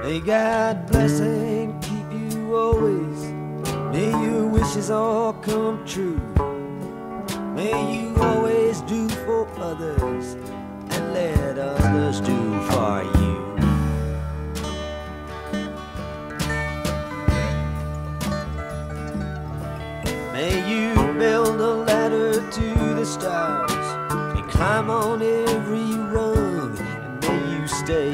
May God bless and keep you always. May your wishes all come true. May you always do for others and let others do for you. May you build a ladder to the stars and climb on every rung, and may you stay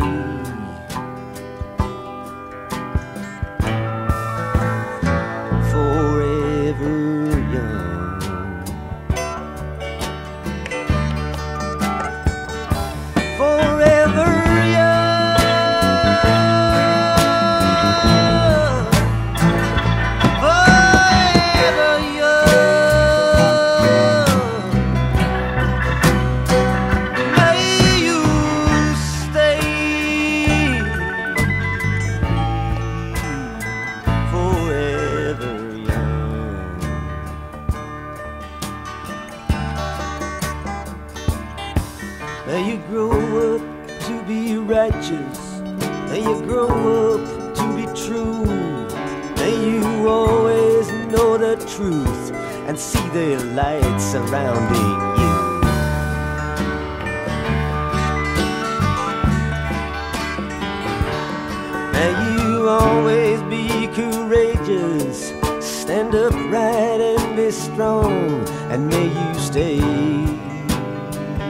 forever young. Forever young. Forever young. May you stay forever young. May you grow up to be righteous. May you grow up to be true. May you always know the truth and see the light surrounding you. May you always be courageous, stand upright and be strong, and may you stay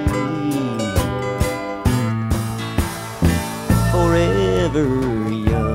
forever young.